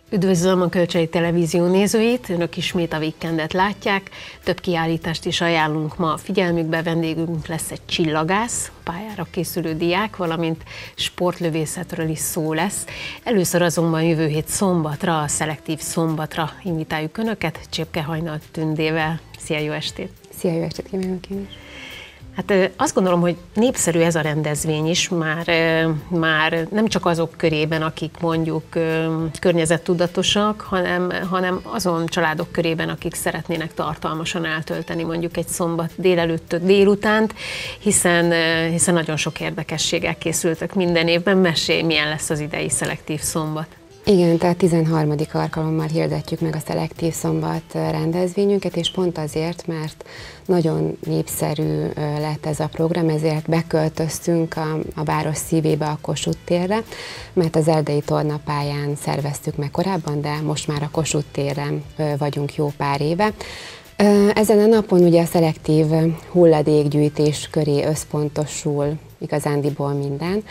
Üdvözlöm a Kölcsei Televízió nézőit, önök ismét a Weekendet látják. Több kiállítást is ajánlunk ma a figyelmükbe, vendégünk lesz egy csillagász, pályára készülő diák, valamint sportlövészetről is szó lesz. Először azonban jövő hét szombatra, a Szelektív Szombatra invitáljuk önöket, Csépke Hajnal Tündével. Szia, jó estét! Szia, jó estét kívánok én is! Hát azt gondolom, hogy népszerű ez a rendezvény is, már nem csak azok körében, akik mondjuk környezettudatosak, hanem azon családok körében, akik szeretnének tartalmasan eltölteni mondjuk egy szombat délutánt, hiszen nagyon sok érdekességgel készültek minden évben. Mesélj, milyen lesz az idei Szelektív Szombat? Igen, tehát 13. alkalommal hirdetjük meg a Szelektív Szombat rendezvényünket, és pont azért, mert nagyon népszerű lett ez a program, ezért beköltöztünk a város szívébe, a Kossuth térre, mert az Erdélyi Tornapályán szerveztük meg korábban, de most már a Kossuth téren vagyunk jó pár éve. Ezen a napon ugye a szelektív hulladékgyűjtés köré összpontosul igazándiból minden.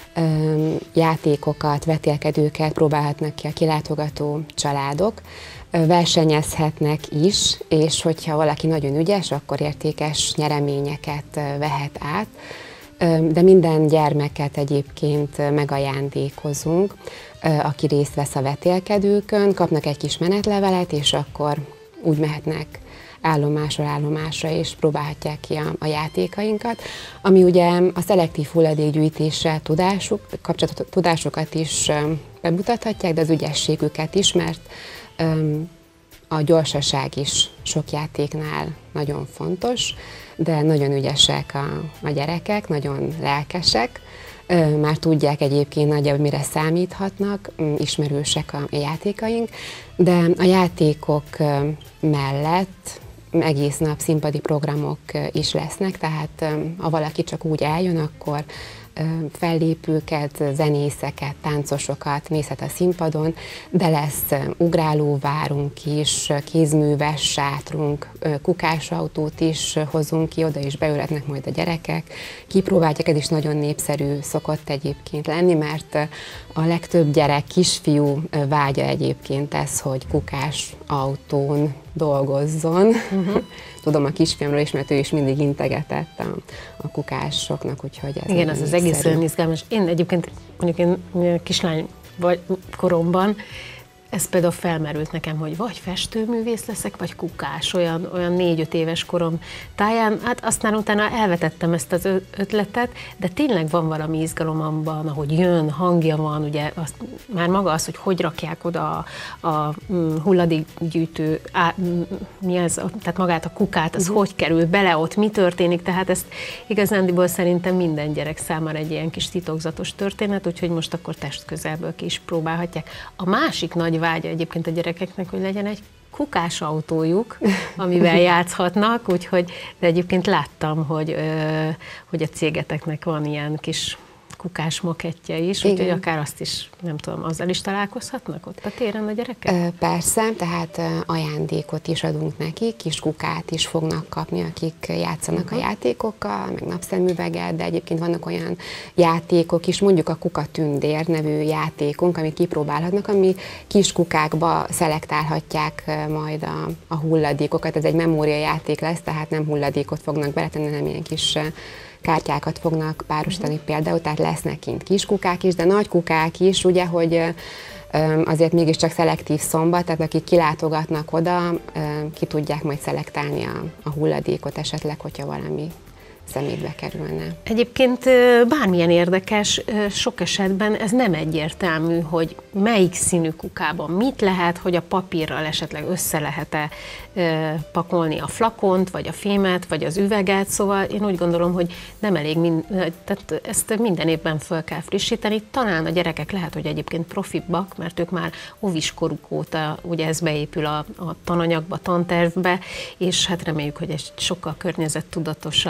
Játékokat, vetélkedőket próbálhatnak ki a kilátogató családok, versenyezhetnek is, és hogyha valaki nagyon ügyes, akkor értékes nyereményeket vehet át, de minden gyermeket egyébként megajándékozunk, aki részt vesz a vetélkedőkön, kapnak egy kis menetlevelet, és akkor úgy mehetnek állomásról állomásra, és próbálhatják ki a játékainkat, ami ugye a szelektív hulladékgyűjtéssel tudásukat is bemutathatják, de az ügyességüket is, mert a gyorsaság is sok játéknál nagyon fontos, de nagyon ügyesek a gyerekek, nagyon lelkesek, már tudják egyébként nagyjából mire számíthatnak, ismerősek a játékaink, de a játékok mellett egész nap színpadi programok is lesznek, tehát ha valaki csak úgy eljön, akkor fellépőket, zenészeket, táncosokat nézhet a színpadon, de lesz ugrálóvárunk is, kézműves sátrunk, kukásautót is hozunk ki, oda is beülhetnek majd a gyerekek. Kipróbálják, ez is nagyon népszerű szokott egyébként lenni, mert a legtöbb gyerek, kisfiú vágya egyébként ez, hogy kukás autón dolgozzon. Tudom a kisfiamról is, mert ő is mindig integetett a kukásoknak, úgyhogy ez igen, az egész olyan izgalmas. Én egyébként, mondjuk én kislány koromban, ez például felmerült nekem, hogy vagy festőművész leszek, vagy kukás, olyan 4-5 éves korom táján. Hát aztán utána elvetettem ezt az ötletet, de tényleg van valami izgalom abban, ahogy jön, hangja van, ugye már maga az, hogy rakják oda a hulladékgyűjtő, tehát magát a kukát, az hogy kerül bele ott, mi történik, tehát ezt igazándiból szerintem minden gyerek számára egy ilyen kis titokzatos történet, úgyhogy most akkor testközelből ki is próbálhatják. A másik nagy vágya egyébként a gyerekeknek, hogy legyen egy kukás autójuk, amivel játszhatnak, úgyhogy, de egyébként láttam, hogy a cégeteknek van ilyen kis kukás makettje is, úgyhogy akár azt is, nem tudom, azzal is találkozhatnak ott a téren a gyerekek? Persze, tehát ajándékot is adunk nekik, kis kukát is fognak kapni, akik játszanak a játékokkal, meg napszemüveget, de egyébként vannak olyan játékok is, mondjuk a Kuka Tündér nevű játékunk, amit kipróbálhatnak, ami kis kukákba szelektálhatják majd a hulladékokat. Ez egy memóriajáték lesz, tehát nem hulladékot fognak beletenni, hanem ilyen kis kártyákat fognak párosítani például, tehát lesznek kint kiskukák is, de nagy kukák is, ugye, hogy azért mégiscsak szelektív szombat, tehát akik kilátogatnak oda, ki tudják majd szelektálni a hulladékot esetleg, hogyha valami szemétbe kerülne. Egyébként bármilyen érdekes, sok esetben ez nem egyértelmű, hogy melyik színű kukában mit lehet, hogy a papírral esetleg össze lehet-e pakolni a flakont, vagy a fémet, vagy az üveget, szóval én úgy gondolom, hogy nem elég, tehát ezt minden évben fel kell frissíteni. Talán a gyerekek lehet, hogy egyébként profibbak, mert ők már óviskoruk óta, ugye ez beépül a tananyagba, tantervbe, és hát reméljük, hogy egy sokkal környezettudatosabb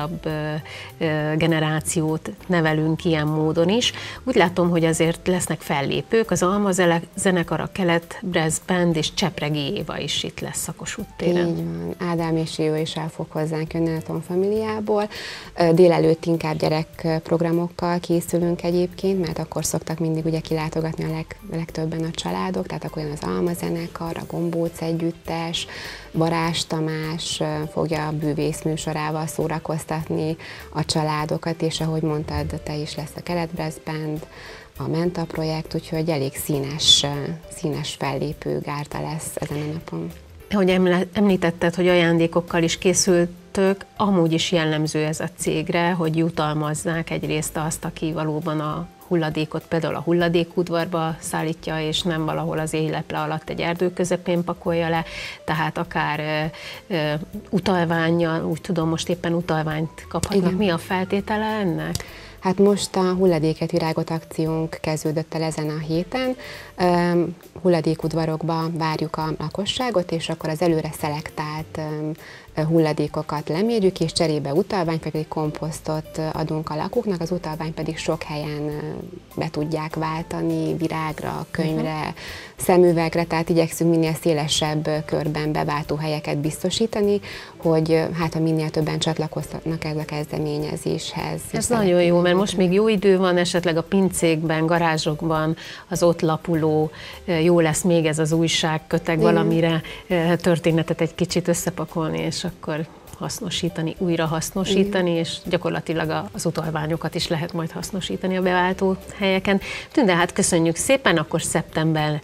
generációt nevelünk ilyen módon is. Úgy látom, hogy azért lesznek fellépők, az Alma zenekar, a Kelet Brass Band és Csepregi Éva is itt lesz a Kossuth téren. Így van. Ádám és Éva is el fog hozzánk jönni a Tonfamiliából. Délelőtt inkább gyerekprogramokkal készülünk egyébként, mert akkor szoktak mindig ugye kilátogatni a legtöbben a családok, tehát akkor jön az Alma zenekar, a Gombóc együttes, Barázs Tamás fogja a bűvész műsorával szórakoztatni a családokat, és ahogy mondtad, te is lesz a Kelet Brass Band, a Menta projekt, úgyhogy elég színes fellépő gárda lesz ezen a napon. Ahogy említetted, hogy ajándékokkal is készültök, amúgy is jellemző ez a cégre, hogy jutalmazzák egyrészt azt, aki valóban a hulladékot például a hulladékudvarba szállítja, és nem valahol az éjleple alatt egy erdő közepén pakolja le, tehát akár utalvánnyal, úgy tudom, most éppen utalványt kaphatnak. Igen. Mi a feltétele ennek? Hát most a Hulladéket Virágot akciónk kezdődött el ezen a héten. Hulladékudvarokba várjuk a lakosságot, és akkor az előre szelektált hulladékokat lemérjük, és cserébe utalványt, vagy pedig komposztot adunk a lakóknak, az utalvány pedig sok helyen be tudják váltani, virágra, könyvre, szemüvegre, tehát igyekszünk minél szélesebb körben beváltó helyeket biztosítani, hogy hát ha minél többen csatlakoztatnak ez a kezdeményezéshez. Ez nagyon jó, mert most még jó idő van, esetleg a pincékben, garázsokban, az ott lapuló, jó lesz még ez az újságköteg, valamire történetet egy kicsit összepakolni, és akkor hasznosítani, újra hasznosítani, és gyakorlatilag az utalványokat is lehet majd hasznosítani a beváltó helyeken. Tünde, hát köszönjük szépen, akkor szeptember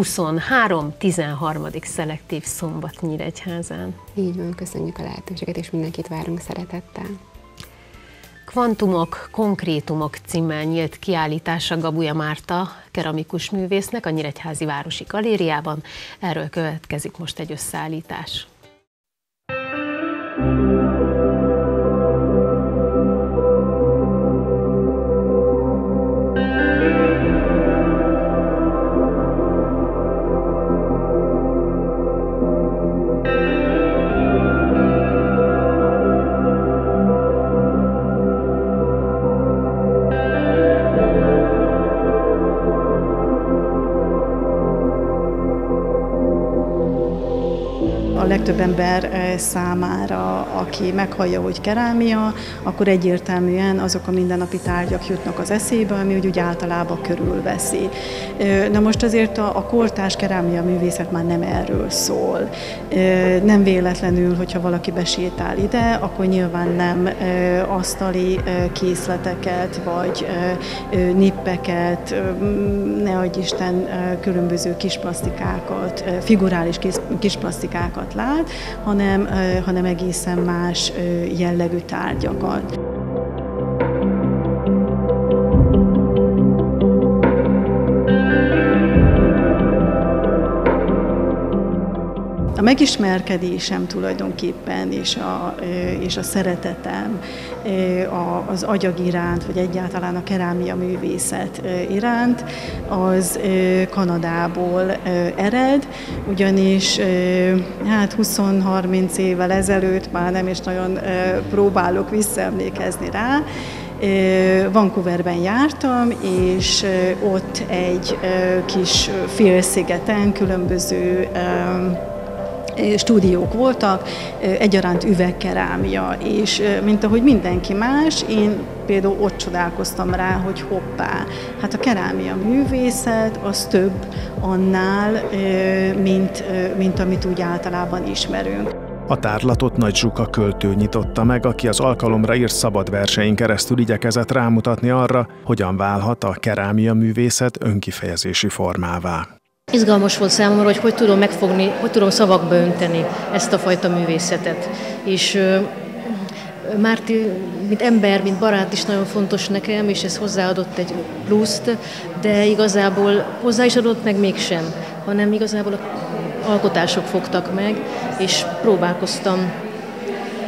23-13. szelektív szombat Nyíregyházán. Így van, köszönjük a lehetőséget, és mindenkit várunk szeretettel. Kvantumok, konkrétumok címmel nyílt kiállítása Gabuja Márta keramikus művésznek a Nyíregyházi Városi Galériában. Erről következik most egy összeállítás. Legtöbb ember számára, aki meghallja, hogy kerámia, akkor egyértelműen azok a mindennapi tárgyak jutnak az eszébe, ami úgy általában körülveszi. Na most azért a kortárs kerámia művészet már nem erről szól. Nem véletlenül, hogyha valaki besétál ide, akkor nyilván nem asztali készleteket, vagy nippeket, ne adj Isten, különböző kisplastikákat, figurális kisplastikákat lát, hanem egészen más jellegű tárgyakat. A megismerkedésem tulajdonképpen és a szeretetem az agyag iránt, vagy egyáltalán a kerámia művészet iránt, az Kanadából ered, ugyanis hát 20-30 évvel ezelőtt már nem is nagyon próbálok visszaemlékezni rá, Vancouverben jártam, és ott egy kis félszigeten különböző stúdiók voltak, egyaránt üvegkerámia, és mint ahogy mindenki más, én például ott csodálkoztam rá, hogy hoppá, hát a kerámia művészet az több annál, mint amit úgy általában ismerünk. A tárlatot Nagy Zsuka költő nyitotta meg, aki az alkalomra írt szabad versein keresztül igyekezett rámutatni arra, hogyan válhat a kerámia művészet önkifejezési formává. Izgalmas volt számomra, hogy tudom megfogni, hogy tudom szavakba önteni ezt a fajta művészetet. És Márti, mint ember, mint barát is nagyon fontos nekem, és ez hozzáadott egy pluszt, de igazából hozzá is adott, meg mégsem, hanem igazából alkotások fogtak meg, és próbálkoztam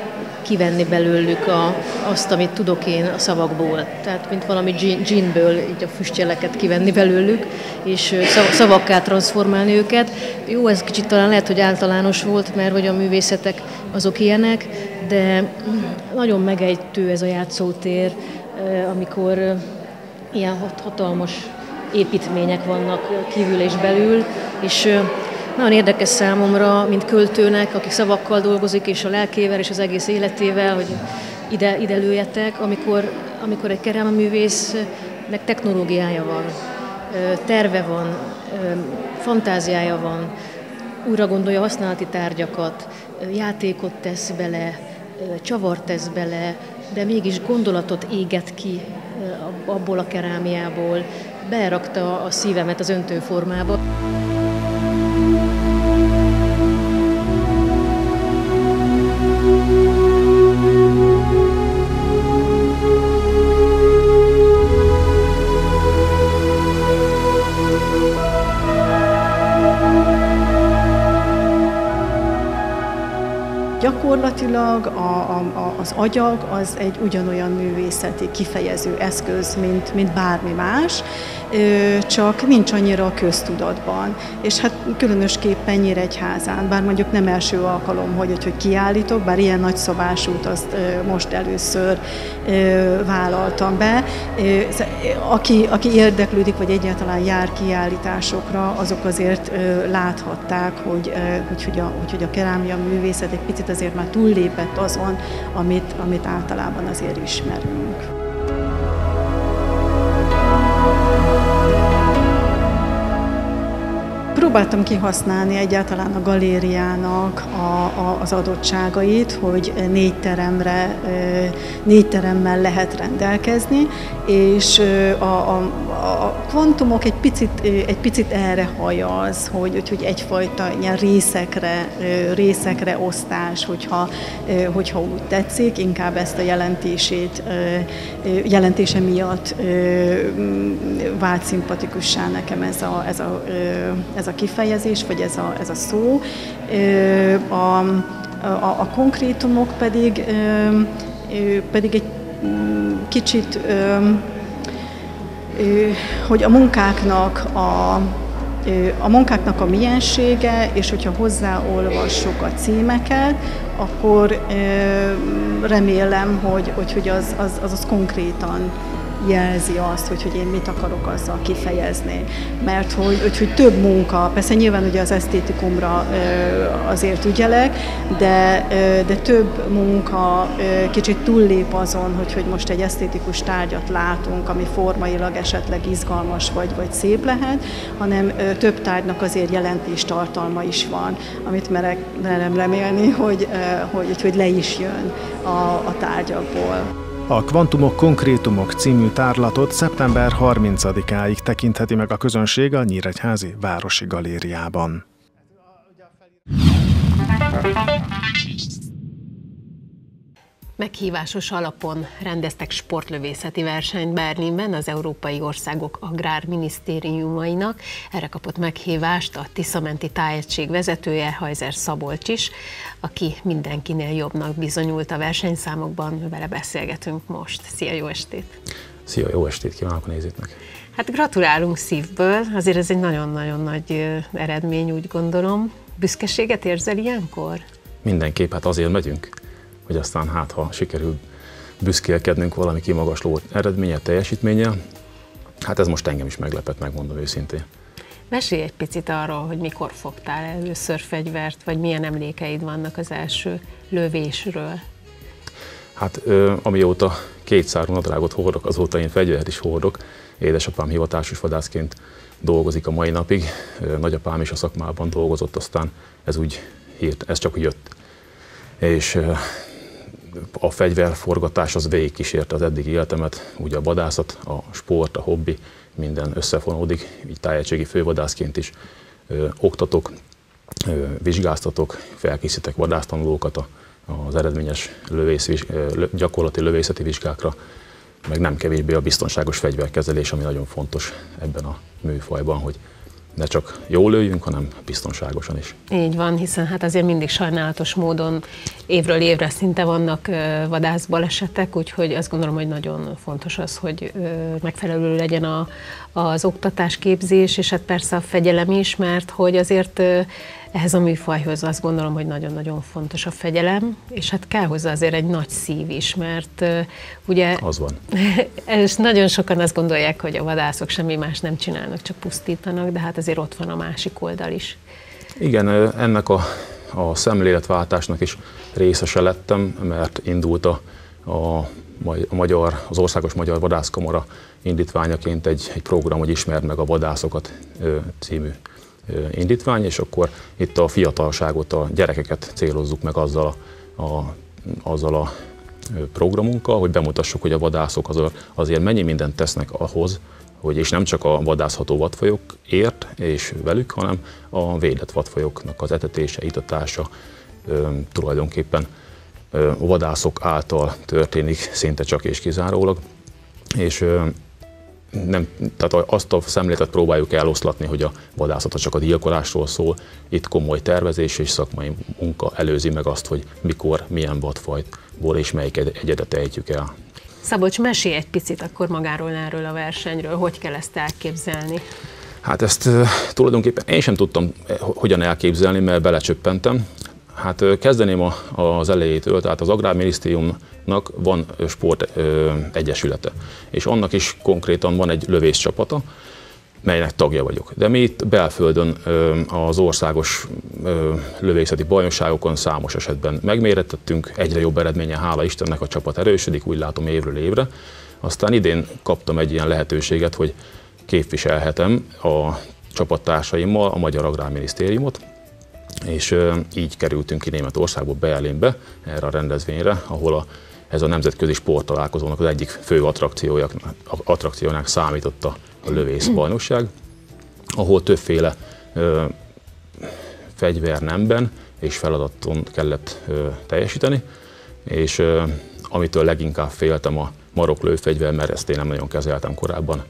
kivenni belőlük azt, amit tudok én a szavakból. Tehát, mint valami ginből így a füstjeleket kivenni belőlük, és szavakká transformálni őket. Jó, ez kicsit talán lehet, hogy általános volt, mert hogy a művészetek azok ilyenek, de nagyon megejtő ez a játszótér, amikor ilyen hatalmas építmények vannak kívül és belül, és nagyon érdekes számomra, mint költőnek, aki szavakkal dolgozik, és a lelkével, és az egész életével, hogy ide lőjetek, amikor egy kerámiaművésznek technológiája van, terve van, fantáziája van, újra gondolja a használati tárgyakat, játékot tesz bele, csavart tesz bele, de mégis gondolatot éget ki abból a kerámiából, berakta a szívemet az öntőformába. Gyakorlatilag az agyag az egy ugyanolyan művészeti kifejező eszköz, mint bármi más, csak nincs annyira a köztudatban. És hát különösképpen Nyíregyházán, bár mondjuk nem első alkalom, hogy kiállítok, bár ilyen nagyszabásút azt most először vállaltam be. Aki érdeklődik, vagy egyáltalán jár kiállításokra, azok azért láthatták, hogy a kerámia művészet egy picit azért már túllépett azon, amit általában azért ismerünk. Próbáltam kihasználni egyáltalán a galériának az adottságait, hogy 4 teremmel lehet rendelkezni, és a kvantumok egy picit erre hajaz, hogy egyfajta ilyen részekre osztás, hogyha úgy tetszik, inkább ezt a jelentése miatt vált szimpatikussá nekem ez a kifejezés, vagy ez a szó. A konkrétumok pedig egy kicsit, hogy a munkáknak a miensége, és hogyha hozzáolvassuk a címeket, akkor remélem, hogy az konkrétan jelzi azt, hogy én mit akarok azzal kifejezni. Mert hogy több munka, persze nyilván ugye az esztétikumra azért ügyelek, de több munka kicsit túllép azon, hogy most egy esztétikus tárgyat látunk, ami formailag esetleg izgalmas vagy szép lehet, hanem több tárgynak azért jelentéstartalma is van, amit merem remélni, hogy le is jön a tárgyakból. A Kvantumok Konkrétumok című tárlatot szeptember 30-áig tekintheti meg a közönség a Nyíregyházi Városi Galériában. Meghívásos alapon rendeztek sportlövészeti versenyt Berlinben az európai országok agrárminisztériumainak. Erre kapott meghívást a Tisza-menti tájegység vezetője, Hajzer Szabolcs is, aki mindenkinél jobbnak bizonyult a versenyszámokban. Vele beszélgetünk most. Szia, jó estét! Szia, jó estét kívánok a nézőknek! Hát gratulálunk szívből, azért ez egy nagyon-nagyon nagy eredmény, úgy gondolom. Büszkeséget érzel ilyenkor? Mindenképp, hát azért megyünk, hogy aztán ha sikerül büszkélkednünk valami kimagasló eredménye, teljesítménye, hát ez most engem is meglepett, megmondom őszintén. Mesélj egy picit arról, hogy mikor fogtál először fegyvert, vagy milyen emlékeid vannak az első lövésről. Hát amióta kétszárú nadrágot hordok, azóta én fegyvert is hordok. Édesapám hivatásos vadászként dolgozik a mai napig, nagyapám is a szakmában dolgozott, aztán ez csak úgy jött. És a fegyverforgatás az végigkísérte az eddigi életemet, ugye a vadászat, a sport, a hobbi, minden összefonódik, így tájegységi fővadászként is oktatok, vizsgáztatok, felkészítek vadásztanulókat az eredményes gyakorlati lövészeti vizsgákra, meg nem kevésbé a biztonságos fegyverkezelés, ami nagyon fontos ebben a műfajban, hogy ne csak jól lőjünk, hanem biztonságosan is. Így van, hiszen hát azért mindig sajnálatos módon évről évre szinte vannak vadászbalesetek, úgyhogy azt gondolom, hogy nagyon fontos az, hogy megfelelő legyen az oktatásképzés, és hát persze a fegyelem is, mert hogy azért ehhez a műfajhoz azt gondolom, hogy nagyon-nagyon fontos a fegyelem, és hát kell hozzá azért egy nagy szív is, mert ugye... Az van. És nagyon sokan azt gondolják, hogy a vadászok semmi más nem csinálnak, csak pusztítanak, de hát azért ott van a másik oldal is. Igen, ennek a szemléletváltásnak is részese lettem, mert indult az Országos Magyar Vadászkamara indítványaként egy program, hogy ismerd meg a vadászokat című indítvány, és akkor itt a fiatalságot, a gyerekeket célozzuk meg azzal a programunkkal, hogy bemutassuk, hogy a vadászok azért mennyi mindent tesznek ahhoz, hogy és nem csak a vadászható vadfajokért és velük, hanem a védett vadfajoknak az etetése, itatása tulajdonképpen a vadászok által történik szinte csak és kizárólag. És tehát azt a szemléletet próbáljuk eloszlatni, hogy a vadászat csak a gyilkolásról szól, itt komoly tervezés és szakmai munka előzi meg azt, hogy mikor, milyen vadfajból és melyik egyedet ejtjük el. Szabolcs, mesélj egy picit akkor magáról, erről a versenyről, hogy kell ezt elképzelni? Hát ezt tulajdonképpen én sem tudtam hogyan elképzelni, mert belecsöppentem. Hát kezdeném az elejétől, tehát az Agrárminisztériumnak van sportegyesülete, és annak is konkrétan van egy lövészcsapata, melynek tagja vagyok. De mi itt belföldön az országos lövészeti bajnokságokon számos esetben megmérettettünk, egyre jobb eredményen, hála Istennek, a csapat erősödik, úgy látom évről évre. Aztán idén kaptam egy ilyen lehetőséget, hogy képviselhetem a csapattársaimmal a Magyar Agrárminisztériumot, és így kerültünk ki Németországból, Berlinbe, erre a rendezvényre, ahol ez a nemzetközi sporttalálkozónak az egyik fő attrakciójának számított a lövészbajnokság, ahol többféle fegyvernemben és feladaton kellett teljesíteni, és amitől leginkább féltem a maroklőfegyver, mert ezt én nem nagyon kezeltem korábban.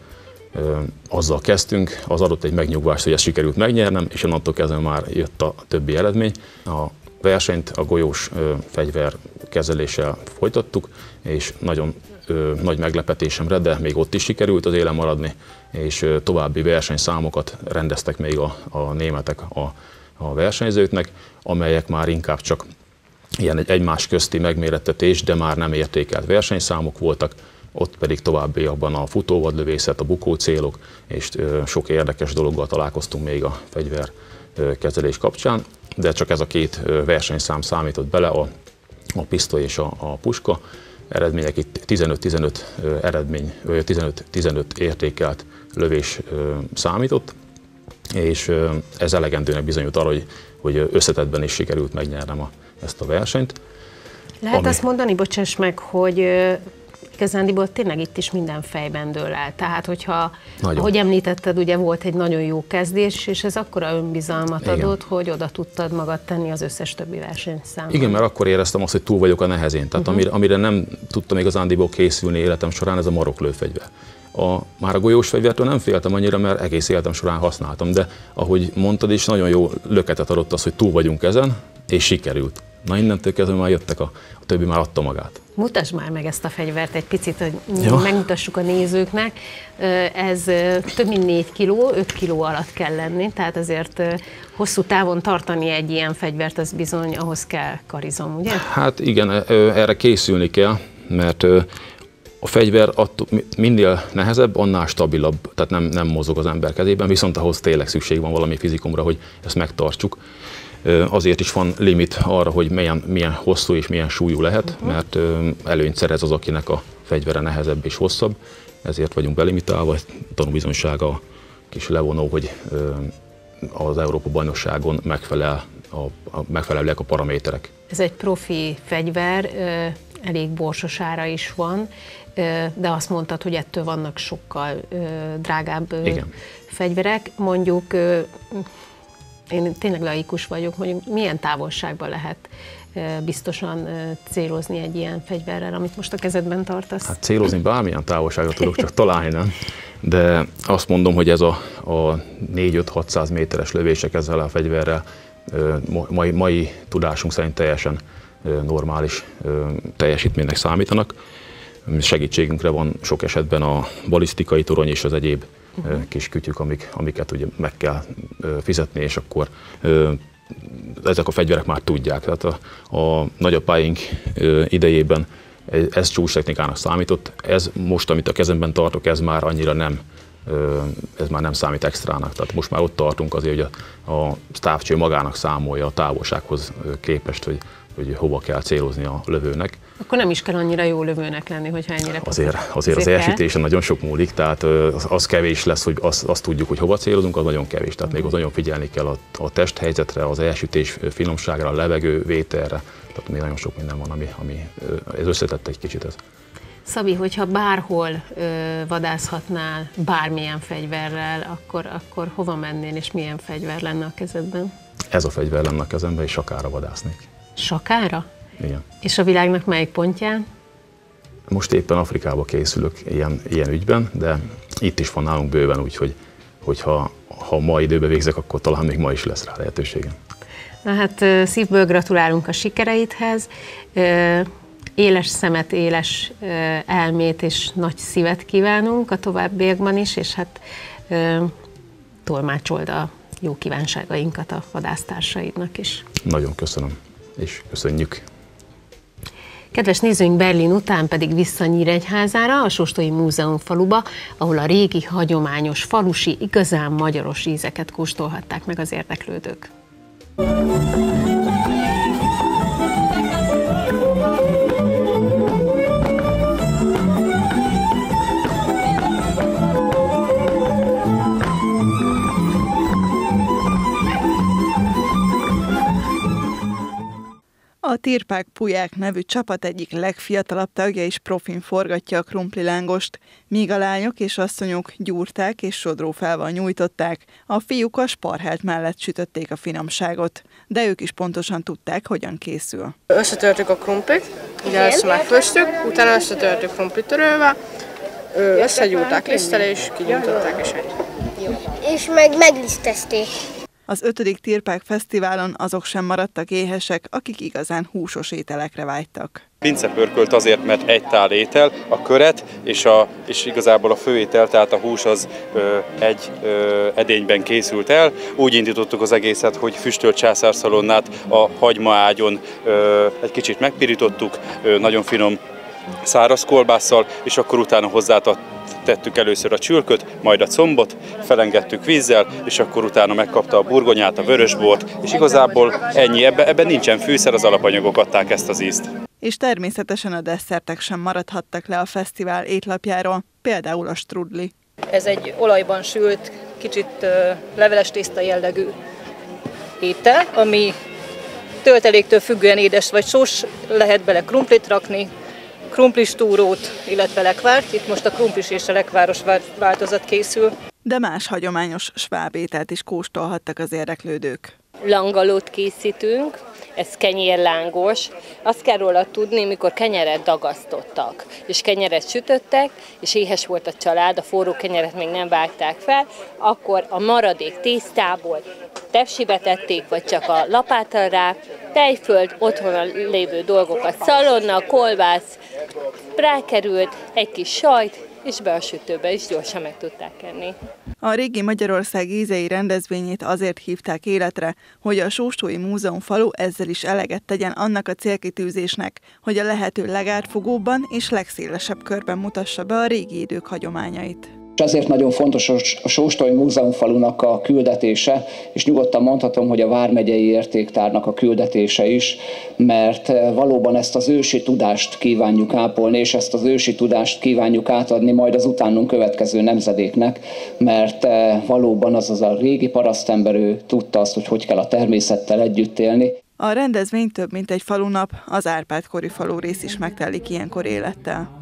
Azzal kezdtünk, az adott egy megnyugvást, hogy ezt sikerült megnyernem, és onnantól kezdve már jött a többi eredmény. A versenyt a golyós fegyver kezeléssel folytattuk, és nagyon nagy meglepetésemre, de még ott is sikerült az élen maradni, és további versenyszámokat rendeztek még a németek a versenyzőknek, amelyek már inkább csak ilyen egy egymás közti megmérettetés, de már nem értékelt versenyszámok voltak. Ott pedig továbbiakban a futóvadlövészet, a bukócélok, és sok érdekes dologgal találkoztunk még a fegyverkezelés kapcsán, de csak ez a két versenyszám számított bele, a pisztoly és a puska. Eredmények itt 15-15 eredmény, 15-15 értékelt lövés számított, és ez elegendőnek bizonyult arra, hogy összetettben is sikerült megnyernem ezt a versenyt. Lehet azt mondani, bocsáss meg, hogy igazándiból tényleg itt is minden fejben dől el. Tehát, hogyha, ahogy említetted, ugye volt egy nagyon jó kezdés, és ez akkora önbizalmat adott, hogy oda tudtad magad tenni az összes többi versenyszámban. Igen, mert akkor éreztem azt, hogy túl vagyok a nehezén. Tehát amire nem tudtam igazándiból készülni életem során, ez a maroklőfegyver. Már a golyós fegyvertől nem féltem annyira, mert egész életem során használtam, de ahogy mondtad is, nagyon jó löketet adott az, hogy túl vagyunk ezen, és sikerült. Na innentől kezdve már jöttek, a többi már adta magát. Mutasd már meg ezt a fegyvert egy picit, hogy megmutassuk a nézőknek. Ez több mint 4 kiló, 5 kiló alatt kell lenni, tehát azért hosszú távon tartani egy ilyen fegyvert, az bizony ahhoz kell karizom, ugye? Hát igen, erre készülni kell, mert a fegyver minél nehezebb, annál stabilabb, tehát nem mozog az ember kezében, viszont ahhoz tényleg szükség van valami fizikumra, hogy ezt megtartsuk. Azért is van limit arra, hogy milyen hosszú és milyen súlyú lehet, mert előnyt szerez az, akinek a fegyvere nehezebb és hosszabb, ezért vagyunk belimitálva. Tanúbizonysága a kis levonó, hogy az Európa-bajnokságon megfelelőek a paraméterek. Ez egy profi fegyver, elég borsos ára is van, de azt mondtad, hogy ettől vannak sokkal drágább fegyverek. Mondjuk, én tényleg laikus vagyok, mondjuk milyen távolságban lehet biztosan célozni egy ilyen fegyverrel, amit most a kezedben tartasz? Hát célozni bármilyen távolságra tudok, csak találni nem. de azt mondom, hogy ez a 4-5-600 méteres lövések ezzel a fegyverrel mai tudásunk szerint teljesen normális teljesítménynek számítanak. Segítségünkre van sok esetben a balisztikai torony és az egyéb kis kütyük, amiket ugye meg kell fizetni, és akkor ezek a fegyverek már tudják. Tehát a nagyapáink idejében ez csúcstechnikának számított. Ez most, amit a kezemben tartok, ez már annyira nem, ez már nem számít extrának. Tehát most már ott tartunk azért, hogy a távcső magának számolja a távolsághoz képest, hogy hova kell célozni a lövőnek. Akkor nem is kell annyira jó lövőnek lenni, hogyha ennyire Azért az elsütésen nagyon sok múlik, tehát az kevés lesz, hogy azt tudjuk, hogy hova célozunk, az nagyon kevés. Tehát még az nagyon figyelni kell a testhelyzetre, az elsütés finomságra, a levegővételre. Tehát még nagyon sok minden van, ami ez összetett egy kicsit ez. Szabi, hogyha bárhol vadászhatnál bármilyen fegyverrel, akkor hova mennél, és milyen fegyver lenne a kezedben? Ez a fegyver lenne a kezemben, és sakára vadásznék. Sakára? Igen. És a világnak melyik pontján? Most éppen Afrikába készülök ilyen ügyben, de itt is van nálunk bőven, úgyhogy ha ma időbe végzek, akkor talán még ma is lesz rá lehetőségem. Na hát szívből gratulálunk a sikereidhez. Éles szemet, éles elmét és nagy szívet kívánunk a továbbiakban is, és hát tolmácsold a jó kívánságainkat a vadásztársaidnak is. Nagyon köszönöm, és köszönjük. Kedves nézőink, Berlin után pedig vissza Nyíregyházára, a Sóstói Múzeum faluba, ahol a régi, hagyományos, falusi, igazán magyaros ízeket kóstolhatták meg az érdeklődők. A Tirpák Pulyák nevű csapat egyik legfiatalabb tagja is profin forgatja a krumplilángost, míg a lányok és asszonyok gyúrták és sodrófával nyújtották, a fiúk a sparhelt mellett sütötték a finomságot, de ők is pontosan tudták, hogyan készül. Összetörtük a krumplit, ugye ezt megfőztük, utána összetörtük krumplitörővel, összegyúrták liszttel és kigyújtották és egy. És meg meglisztezték. Az 5. Tirpák Fesztiválon azok sem maradtak éhesek, akik igazán húsos ételekre vágytak. Vince pörkölt azért, mert egy tál étel, a köret és igazából a főétel, tehát a hús az egy edényben készült el. Úgy indítottuk az egészet, hogy füstölt császárszalonnát a hagymaágyon egy kicsit megpirítottuk, nagyon finom száraz kolbásszal, és akkor utána hozzátettük először a csülköt, majd a combot, felengedtük vízzel, és akkor utána megkapta a burgonyát, a vörösbort, és igazából ennyi, ebben nincsen fűszer, az alapanyagok adták ezt az ízt. És természetesen a desszertek sem maradhattak le a fesztivál étlapjáról, például a strudli. Ez egy olajban sült, kicsit leveles tészta jellegű étel, ami tölteléktől függően édes vagy sós, lehet bele krumplit rakni, krumplistúrót, illetve lekvárt. Itt most a krumplis és a lekváros változat készül. De más hagyományos sváb ételt is kóstolhattak az érdeklődők. Langalót készítünk, ez kenyérlángos. Azt kell róla tudni, mikor kenyeret dagasztottak, és kenyeret sütöttek, és éhes volt a család, a forró kenyeret még nem vágták fel, akkor a maradék tésztából tepsibe tették, vagy csak a lapáttal rá, tejföld, otthon lévő dolgokat, szalonna, kolbász, rákerült, egy kis sajt, és be a sütőbe is gyorsan meg tudták enni. A Régi Magyarország ízei rendezvényét azért hívták életre, hogy a Sóstói Múzeum falu ezzel is eleget tegyen annak a célkitűzésnek, hogy a lehető legátfogóbban és legszélesebb körben mutassa be a régi idők hagyományait. És ezért nagyon fontos a Sóstói Múzeum falunak a küldetése, és nyugodtan mondhatom, hogy a Vármegyei Értéktárnak a küldetése is, mert valóban ezt az ősi tudást kívánjuk ápolni, és ezt az ősi tudást kívánjuk átadni majd az utánunk következő nemzedéknek, mert valóban az a régi parasztember, ő tudta azt, hogy kell a természettel együtt élni. A rendezvény több mint egy falunap, az Árpád-kori falurész is megtelik ilyenkor élettel.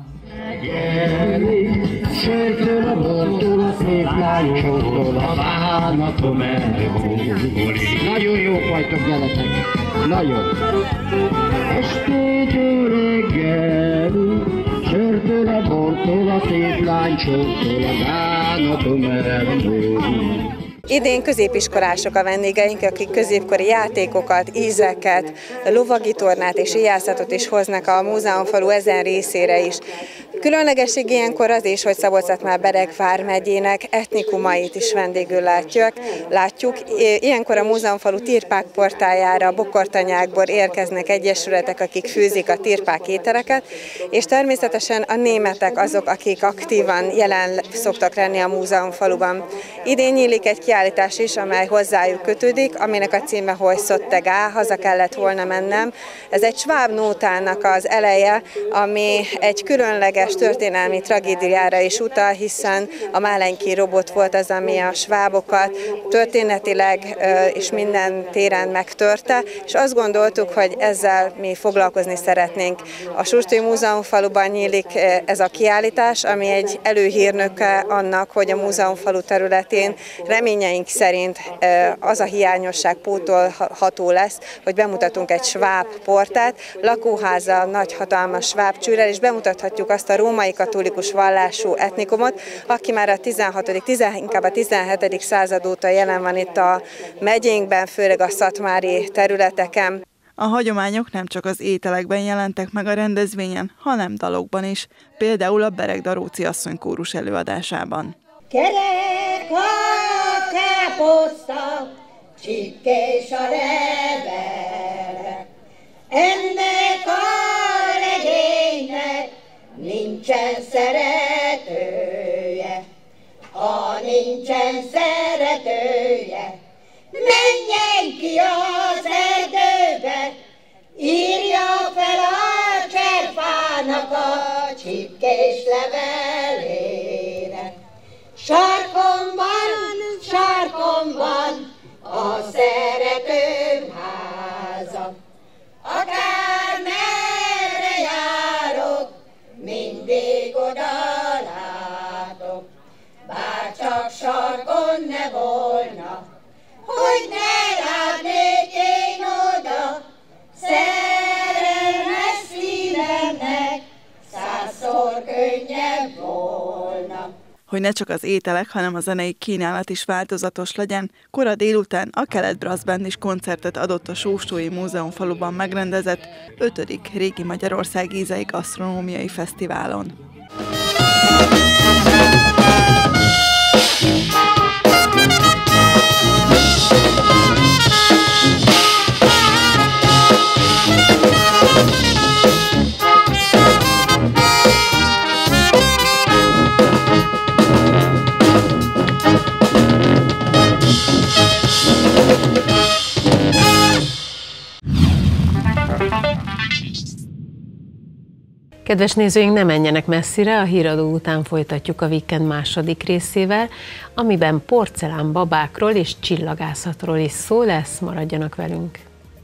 Sörtől a bortól a szép lányoktól a bánatom elhúlik. Nagyon jók vagytok, gyerekek, nagyon. Estétől reggel, sörtől a bortól Bortól a szép lánycsoktól a bánatom elmúlt. Idén középiskolások a vendégeink, akik középkori játékokat, ízeket, lovagitornát és íjászatot is hoznak a múzeumfalu ezen részére is. Különlegesség ilyenkor az is, hogy Szabolcs-Szatmár-Bereg vármegyének etnikumait is vendégül látjuk. Ilyenkor a múzeumfalu tirpák portájára bokortanyákból érkeznek egyesületek, akik főzik a tirpák ételeket, és természetesen a németek azok, akik aktívan jelen szoktak lenni a múzeumfaluban. Idén nyílik egy kiállítás is, amely hozzájuk kötődik, aminek a címe Hojszotteg, haza kellett volna mennem. Ez egy sváb nótának az eleje, ami egy különleges történelmi tragédiára is utal, hiszen a Málenki robot volt az, ami a svábokat történetileg és minden téren megtörte, és azt gondoltuk, hogy ezzel mi foglalkozni szeretnénk. A Sustói Múzeumfaluban nyílik ez a kiállítás, ami egy előhírnöke annak, hogy a múzeumfalu területén reményeink szerint az a hiányosság pótolható lesz, hogy bemutatunk egy sváb portát, lakóháza, nagy hatalmas sváb csőrrel, és bemutathatjuk azt a római katolikus vallású etnikumot, aki már inkább a 17. század óta jelen van itt a megyénkben, főleg a szatmári területeken. A hagyományok nem csak az ételekben jelentek meg a rendezvényen, hanem dalokban is, például a Bereg Daróci asszony kórus előadásában. Kerek a káposzta, csipkés a levele, ennek a legénynek nincsen szeretője, ha nincsen szeretője, menjen ki az erdőbe, írja fel a cserfának a csipkés levelére. Sarkon van a szeretőm háza, akár merre járok, mindig oda látok, bár csak sarkon ne volna, hogy ne látnék én oda, szerelmes szívemnek 100-szor könnyebb volna. Hogy ne csak az ételek, hanem a zenei kínálat is változatos legyen, kora délután a Kelet Brass Band is koncertet adott a Sóstói Múzeumfaluban megrendezett 5. Régi Magyarország Ízei Gasztronómiai Fesztiválon. Kedves nézőink, ne menjenek messzire, a híradó után folytatjuk a Weekend második részével, amiben porcelánbabákról és csillagászatról is szó lesz, maradjanak velünk!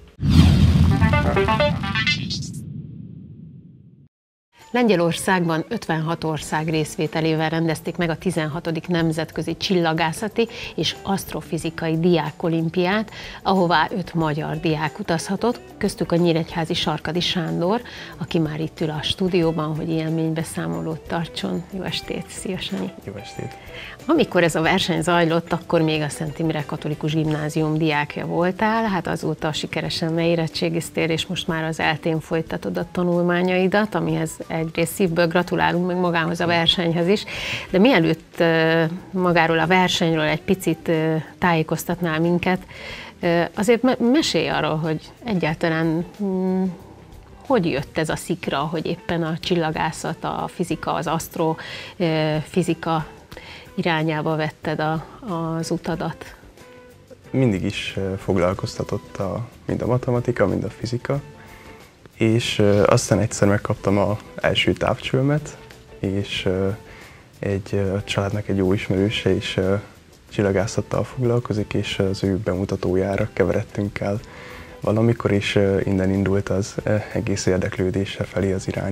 Lengyelországban 56 ország részvételével rendezték meg a 16. Nemzetközi Csillagászati és Asztrofizikai Diákolimpiát, ahová 5 magyar diák utazhatott, köztük a nyíregyházi Sarkadi Sándor, aki már itt ül a stúdióban, hogy élménybeszámolót tartson. Jó estét! Szia, Sanyi! Jó estét! Amikor ez a verseny zajlott, akkor még a Szent Imre Katolikus Gimnázium diákja voltál, hát azóta sikeresen leérettségiztél, és most már az ELTE-n folytatod a tanulmányaidat, amihez egyrészt szívből gratulálunk meg magához a versenyhez is, de mielőtt magáról a versenyről egy picit tájékoztatnál minket, azért mesélj arról, hogy egyáltalán hogy jött ez a szikra, hogy éppen a csillagászat, a fizika, az asztrofizika irányába vetted az utadat? Mindig is foglalkoztatott mind a matematika, mind a fizika, és aztán egyszer megkaptam az első távcsőmet, és a családnak egy jó ismerőse is csillagászattal foglalkozik, és az ő bemutatójára keveredtünk el valamikor, és innen indult az egész érdeklődése felé az irány.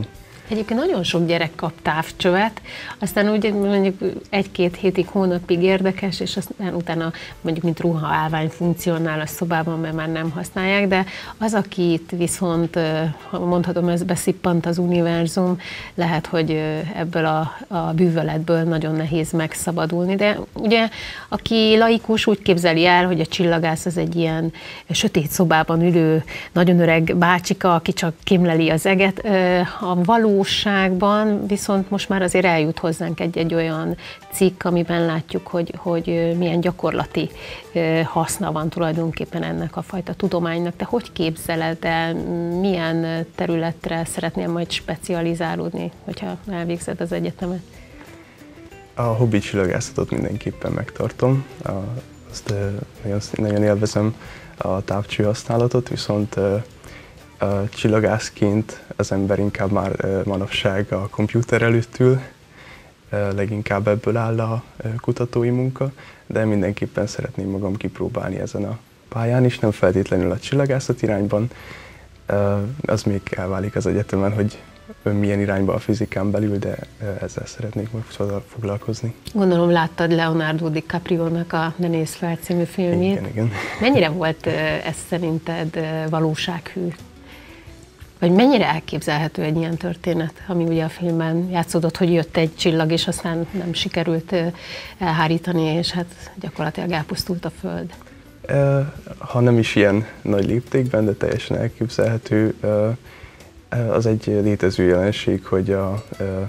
Egyébként nagyon sok gyerek kap távcsövet, aztán úgy mondjuk 1-2 hétig, hónapig érdekes, és aztán utána mondjuk mint ruhaállvány funkcionál a szobában, mert már nem használják, de az, akit viszont, mondhatom, ez beszippant az univerzum, lehet, hogy ebből a bűvöletből nagyon nehéz megszabadulni, de ugye aki laikus úgy képzeli el, hogy a csillagász az egy ilyen sötét szobában ülő, nagyon öreg bácsika, aki csak kémleli az eget, a valóságban viszont most már azért eljut hozzánk egy olyan cikk, amiben látjuk, hogy milyen gyakorlati haszna van tulajdonképpen ennek a fajta tudománynak. Te hogy képzeled el, milyen területre szeretnél majd specializálódni, hogyha elvégzed az egyetemet? A hobbi csillagászatot mindenképpen megtartom. Azt nagyon élvezem a távcső használatot, viszont csillagászként az ember inkább már manapság a komputer előtt ül, leginkább ebből áll a kutatói munka, de mindenképpen szeretném magam kipróbálni ezen a pályán is, nem feltétlenül a csillagászat irányban. Az még elválik az egyetemen, hogy milyen irányba a fizikán belül, de ezzel szeretnék most foglalkozni. Gondolom láttad Leonardo DiCaprio-nak a Ne nézz fel című filmjét. Igen, igen. Mennyire volt ez szerinted valósághű? Vagy mennyire elképzelhető egy ilyen történet, ami ugye a filmben játszódott, hogy jött egy csillag, és aztán nem sikerült elhárítani, és hát gyakorlatilag elpusztult a Föld? Ha nem is ilyen nagy léptékben, de teljesen elképzelhető, az egy létező jelenség, hogy a